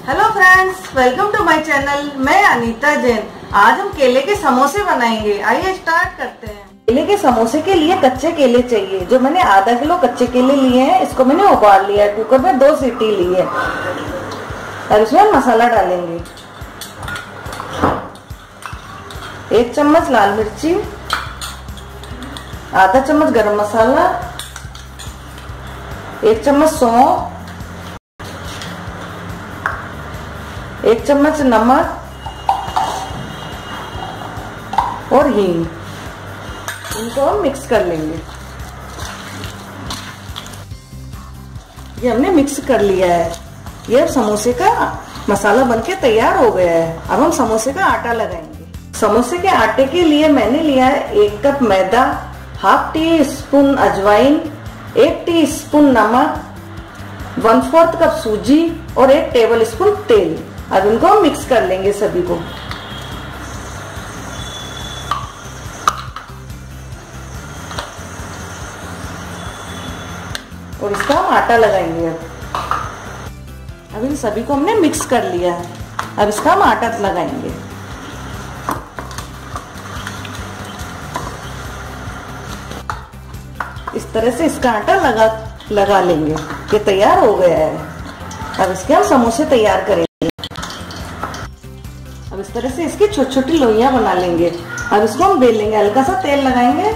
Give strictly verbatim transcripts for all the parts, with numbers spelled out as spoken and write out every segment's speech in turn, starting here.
Hello friends, welcome to my channel. मैं अनीता जैन। आज हम केले के समोसे बनाएंगे। आइए स्टार्ट करते हैं। केले के समोसे के लिए कच्चे केले चाहिए। जो मैंने आधा किलो कच्चे केले लिए हैं, इसको मैंने उबाल लिया है। कुकर में दो सीटी ली है। और इसमें मसाला डालेंगे। एक चम्मच लाल मिर्ची, आधा चम्मच गरम मसाला, एक चम्मच सौंफ, एक चम्मच नमक और हींग। इनको हम मिक्स कर लेंगे। ये हमने मिक्स कर लिया है। ये समोसे का मसाला बनके तैयार हो गया है। अब हम समोसे का आटा लगाएंगे। समोसे के आटे के लिए मैंने लिया है एक कप मैदा, हाफ टी स्पून अजवाइन, एक टी स्पून नमक, वन फोर्थ कप सूजी और एक टेबल स्पून तेल। अब इनको हम मिक्स कर लेंगे सभी को। और इसका हम आटा लगाएंगे। अब अब इन सभी को हमने मिक्स कर लिया है। अब इसका हम आटा लगाएंगे। इस तरह से इसका आटा लगा लगा लेंगे। ये तैयार हो गया है। अब इसके हम समोसे तैयार करेंगे। अब इस तरह से इसकी छोटी छोटी लोइयां बना लेंगे। अब इसको हम बेल लेंगे। हल्का सा तेल लगाएंगे।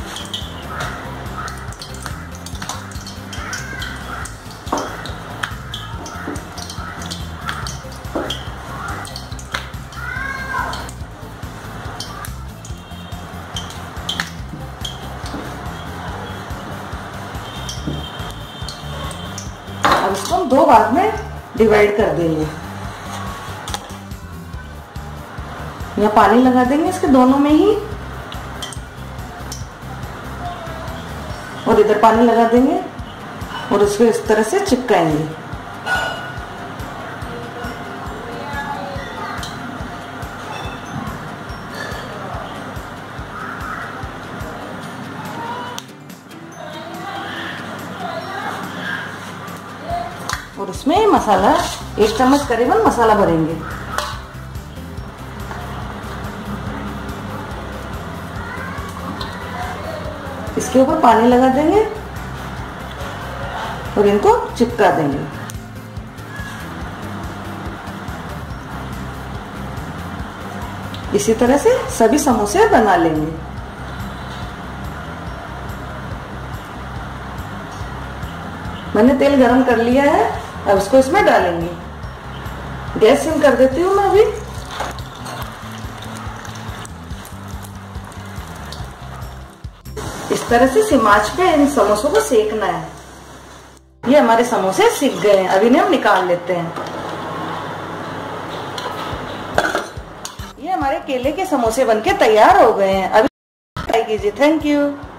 अब इसको हम दो भाग में डिवाइड कर देंगे। यहाँ पानी लगा देंगे इसके दोनों में ही, और इधर पानी लगा देंगे और इसको इस तरह से चिपकाएंगे। और इसमें मसाला एक चम्मच करीबन मसाला भरेंगे। इसके ऊपर पानी लगा देंगे और इनको चिपका देंगे। इसी तरह से सभी समोसे बना लेंगे। मैंने तेल गरम कर लिया है। अब इसको इसमें डालेंगे। गैस सिम कर देती हूँ मैं अभी। इस तरह से सिम आंच पे इन समोसों को सेकना है। ये हमारे समोसे सिक गए हैं। अभी इन्हें हम निकाल लेते हैं। ये हमारे केले के समोसे बनके तैयार हो गए हैं। अभी ट्राई कीजिए। Thank you.